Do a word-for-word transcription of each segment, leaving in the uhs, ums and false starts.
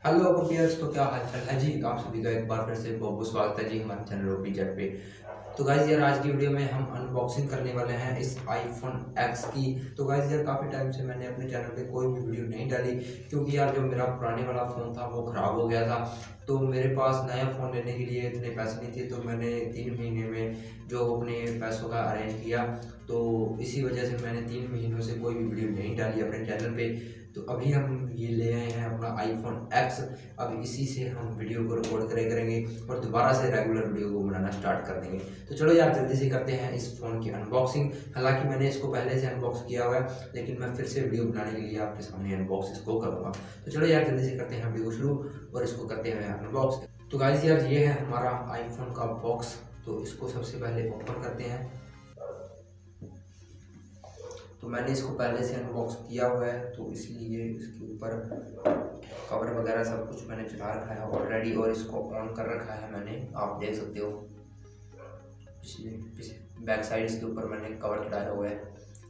Hello कंपियर्स, तो क्या हाल चाल है जी। आप सभी का एक बार फिर से बहुत बहुत स्वागत है जी हमारे चैनल ओपी जेड पे। तो गाइज यार, आज की वीडियो में हम अनबॉक्सिंग करने वाले हैं इस आईफोन एक्स की। तो गाइज यार, काफ़ी टाइम से मैंने अपने चैनल पे कोई भी वीडियो नहीं डाली, क्योंकि यार जो मेरा पुराने वाला फ़ोन था वो ख़राब हो गया था। तो मेरे पास नया फ़ोन लेने के लिए इतने पैसे नहीं थे, तो मैंने तीन महीने में जो अपने पैसों का अरेंज किया, तो इसी वजह से मैंने तीन महीनों से कोई भी वीडियो नहीं डाली अपने चैनल पे। तो अभी हम ये ले आए हैं अपना आईफोन एक्स। अब इसी से हम वीडियो को रिकॉर्ड करे करेंगे और दोबारा से रेगुलर वीडियो को बनाना स्टार्ट कर देंगे। तो चलो यार, जल्दी से करते हैं इस फ़ोन की अनबॉक्सिंग। हालांकि मैंने इसको पहले से अनबॉक्स किया हुआ है, लेकिन मैं फिर से वीडियो बनाने के लिए आपके सामने अनबॉक्स इसको करूँगा। तो चलो यार, जल्दी से करते हैं वीडियो को शुरू और इसको करते हैं अनबॉक्स। तो गाइस यार, ये है हमारा आईफोन का बॉक्स। तो इसको सबसे पहले ओपन करते हैं। तो मैंने इसको पहले से अनबॉक्स किया हुआ है, तो इसलिए इसके ऊपर कवर वगैरह सब कुछ मैंने चला रखा है ऑलरेडी, और इसको ऑन कर रखा है मैंने, आप देख सकते हो। पिछले बैक साइड इसके ऊपर मैंने कवर चढ़ाया हुआ है।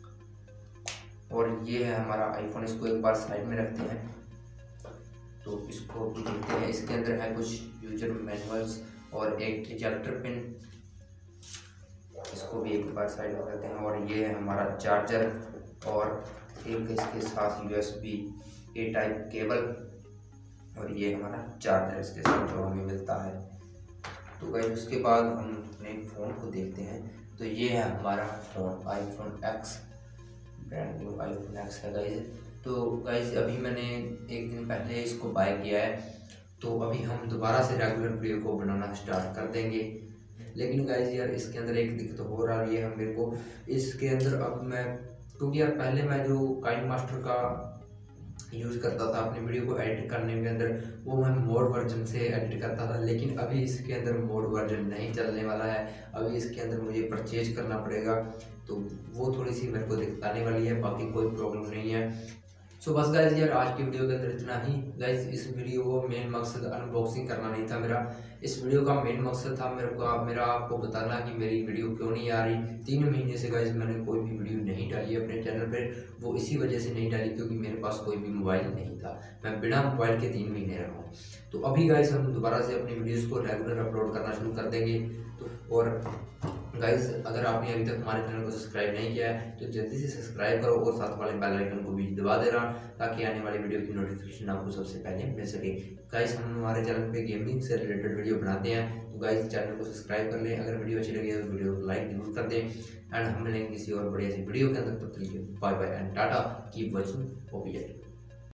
और ये है हमारा आईफोन। इसको एक बार साइड में रखते हैं, तो इसको भी देखते हैं। इसके अंदर है कुछ यूजर मैनुअल्स और एक इजेक्टर पिन, इसको भी एक बार साइड में करते हैं। और ये है हमारा चार्जर और एक इसके साथ यूएसबी ए टाइप केबल, और ये हमारा चार्जर इसके साथ जो हमें मिलता है। तो गाइस, उसके बाद हम अपने फ़ोन को देखते हैं। तो ये है हमारा phone iPhone X, brand new iPhone X है गाइस। तो गाइस, अभी मैंने एक दिन पहले इसको बाय किया है, तो अभी हम दोबारा से रेगुलर वीडियो को बनाना स्टार्ट कर देंगे। लेकिन गाइस यार, इसके अंदर एक दिक्कत हो रही है मेरे को। इसके अंदर अब मैं, क्योंकि यार पहले मैं जो काइन मास्टर का यूज़ करता था अपनी वीडियो को एडिट करने के अंदर, वो मैं मोड वर्जन से एडिट करता था। लेकिन अभी इसके अंदर मोड वर्जन नहीं चलने वाला है। अभी इसके अंदर मुझे परचेज करना पड़ेगा, तो वो थोड़ी सी मेरे को दिक्कत आने वाली है। बाकी कोई प्रॉब्लम नहीं है। सो so, बस गाइस यार, आज की वीडियो के अंदर इतना ही। गाइस, इस वीडियो को मेन मकसद अनबॉक्सिंग करना नहीं था मेरा। इस वीडियो का मेन मकसद था मेरे को मेरा आपको बताना कि मेरी वीडियो क्यों नहीं आ रही। तीन महीने से गाइस मैंने कोई भी वीडियो नहीं डाली अपने चैनल पे। वो इसी वजह से नहीं डाली क्योंकि मेरे पास कोई भी मोबाइल नहीं था। मैं बिना मोबाइल के तीन महीने रहा हूँ। तो अभी गाइस, हम दोबारा से अपनी वीडियोज़ को रेगुलर अपलोड करना शुरू कर देंगे। तो और गाइस, अगर आपने अभी तक हमारे चैनल को सब्सक्राइब नहीं किया है, तो जल्दी से सब्सक्राइब करो और साथ वाले बेल आइकन को भी दबा देना, ताकि आने वाली वीडियो की नोटिफिकेशन आपको सबसे पहले मिल सके। गाइस, हम हमारे चैनल पे गेमिंग से रिलेटेड वीडियो बनाते हैं, तो गाइस चैनल को सब्सक्राइब कर लें। अगर वीडियो अच्छी लगी है तो वीडियो को लाइक जरूर कर दें। एंड हम मिलेंगे किसी और बढ़िया सी वीडियो के अंदर। तब तक bye bye and tata, keep watching OP Z.